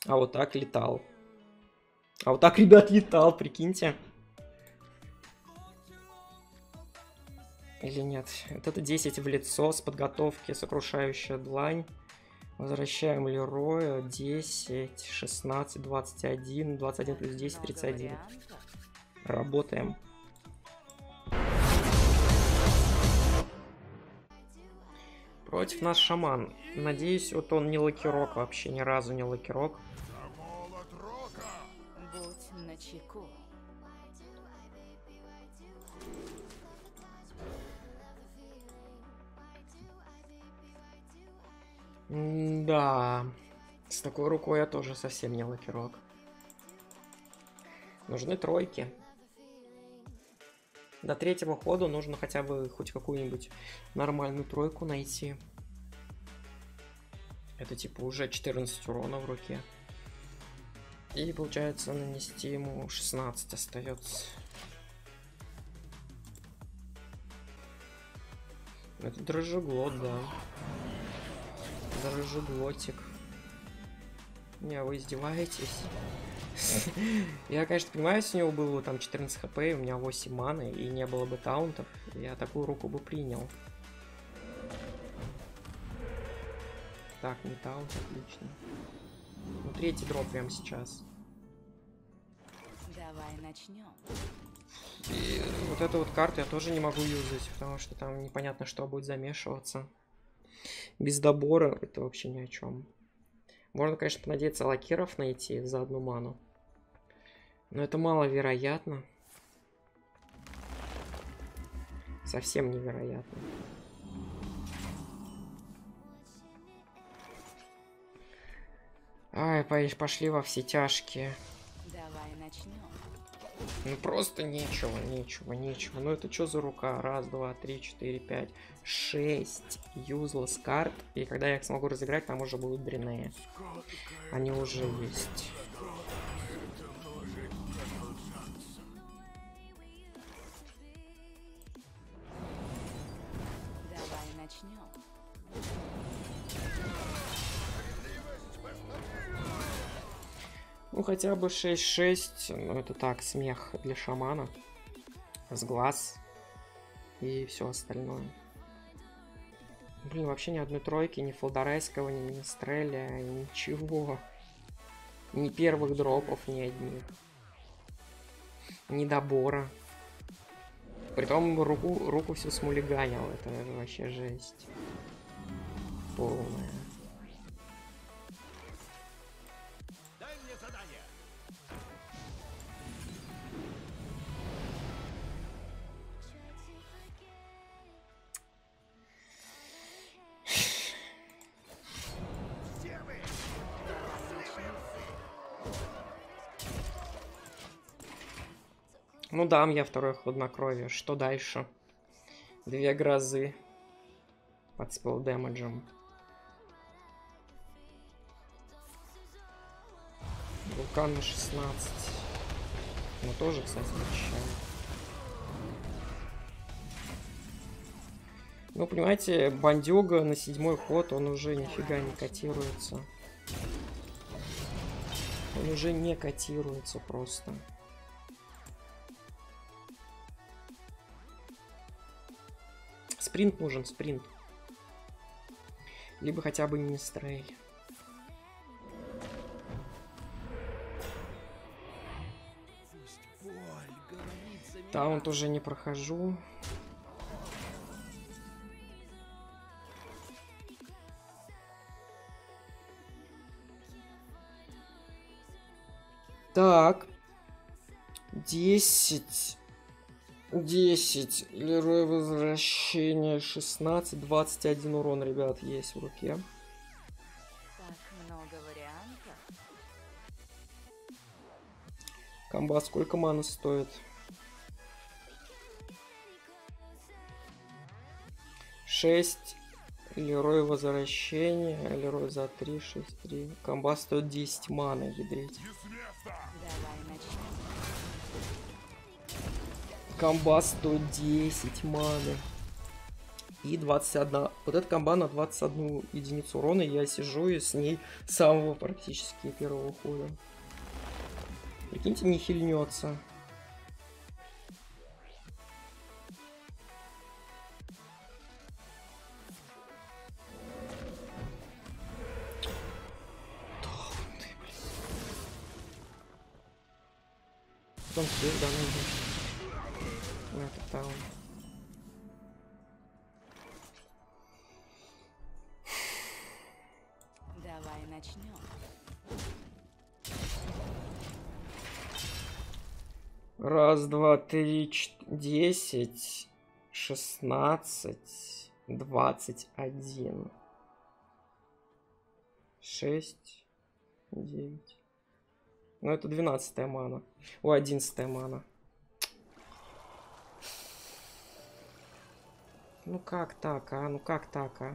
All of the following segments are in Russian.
А вот так летал. А вот так, ребят, летал, прикиньте. Или нет? Вот это 10 в лицо с подготовки, сокрушающая длань. Возвращаем Лероя. 10, 16, 21. 21 плюс 10, 31. Работаем. Против нас шаман. Надеюсь, вот он не лакирок вообще, ни разу не лакирок. Будь начеку. Да, с такой рукой я тоже совсем не лакирок. Нужны тройки. До третьего хода нужно хотя бы хоть какую-нибудь нормальную тройку найти. Это типа уже 14 урона в руке. И получается нанести ему 16 остается. Это дрожжеглот, да. Дрожжеглотик. Не, вы издеваетесь? Я, конечно, понимаю, если у него было там 14 хп, у меня 8 маны, и не было бы таунтов, я такую руку бы принял. Так, не таунт, отлично. Ну, третий дроп прямо сейчас. Давай начнем. И вот эту вот карту я тоже не могу юзать, потому что там непонятно, что будет замешиваться. Без добора это вообще ни о чем. Можно, конечно, понадеяться лакиров найти за одну ману. Но это маловероятно. Совсем невероятно. Ай, пошли во все тяжкие. Давай начнем. Ну просто нечего. Ну это что за рука? Раз, два, три, четыре, пять, 6 юзлess карт. И когда я их смогу разыграть, там уже будут дрянные. Они уже есть. Давай начнем. Ну хотя бы 6-6. Ну это так, смех для шамана. С глаз. И все остальное. Блин, вообще ни одной тройки, ни фолдорайского, ни Мистреля, ничего. Ни первых дропов, ни одних. Ни добора. Притом руку всю смулиганил. Это вообще жесть. Полная. Дай мне задание. Где вы? Ну дам я второй хладнокровие. Что дальше? 2 грозы. Под спелл дэмэджем. Вулкан на 16. Ну тоже, кстати, защищает. Ну, понимаете, бандюга на 7-й ход, он уже нифига не котируется. Он уже не котируется просто. Спринт нужен, спринт. Либо хотя бы Мистрей. Таунт уже не прохожу. Так. 10. 10. Лерой возвращение. 16. 21 урон, ребят, есть в руке. Так много вариантов. Комбат сколько маны стоит? 6. Лерой возвращение. Лерой за 3, 6, 3. Комбат стоит 10 маны, ядрить. Давай начнем. Комбат стоит 10 маны. И 21. Вот эта комба на 21 единицу урона. Я сижу и с ней с самого практически первого хода. Прикиньте, не хильнется. Потом свет, да, ну, это там. Давай начнем. Раз, два, три, 10, 16, 21, 6, 9. Ну, это 12-я мана. О, 11-я мана. Ну как так, а? Ну как так, а?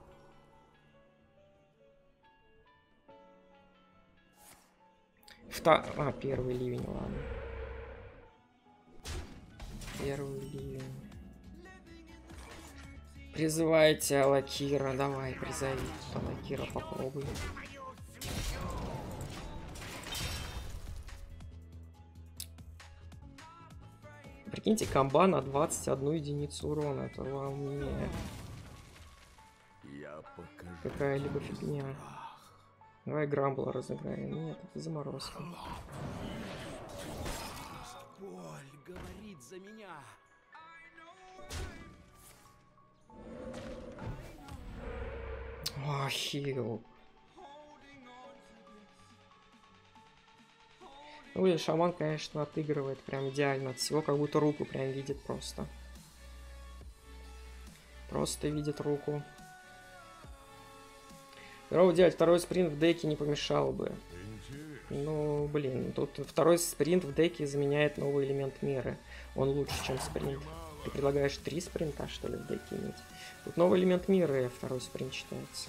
Первый ливень, ладно. Первый ливень. Призывайте Алакира. Давай, призови Алакира, попробуй. Прикиньте, комба на 21 единицу урона. Это вам не какая-либо фигня. Давай Грамбла разыграем. Нет, это заморозка. Боль говорит за меня. О, хил. Ну, блин, шаман, конечно, отыгрывает прям идеально от всего, как будто руку прям видит просто. Просто видит руку. Здорово, делать второй спринт в деке не помешал бы. Ну, блин, тут второй спринт в деке заменяет новый элемент меры. Он лучше, чем спринт. Ты предлагаешь 3 спринта, что ли, в деке иметь? Тут новый элемент меры, второй спринт считается.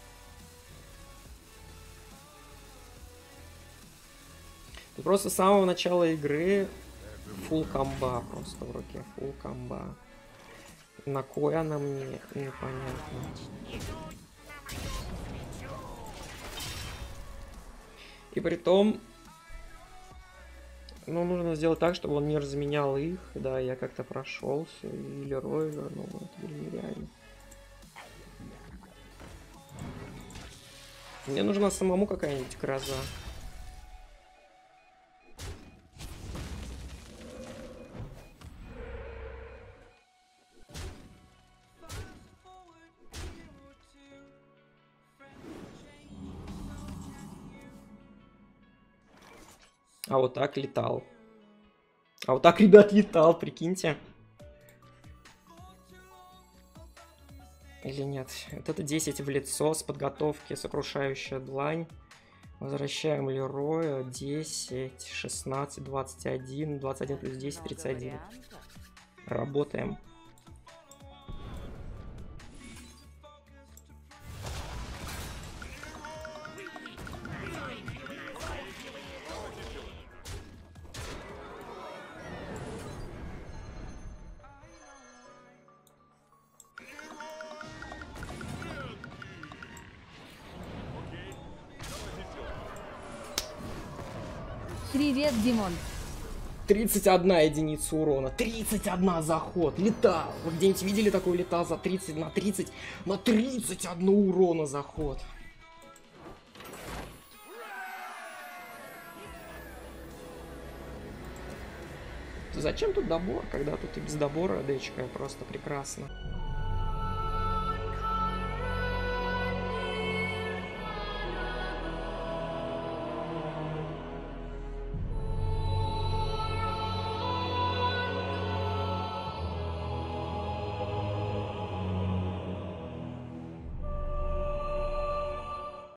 Тут просто с самого начала игры фул комба просто в руке. Фул комба. На кой она мне? Непонятно. И при том, ну, нужно сделать так, чтобы он не разменял их. Да, я как-то прошелся. И Лерой вернул. Это было нереально. Мне нужна самому какая-нибудь гроза. А вот так летал. А вот так, ребят, летал, прикиньте. Или нет? Вот это 10 в лицо с подготовки, сокрушающая длань. Возвращаем Лероя. 10, 16, 21. 21 плюс 10, 31. Работаем. Привет, Димон. 31 единица урона. 31 заход. Летал. Вы где-нибудь видели такой летал за 30 на 30? На 31 урона заход. Зачем тут добор, когда тут и без добора дечка просто прекрасно.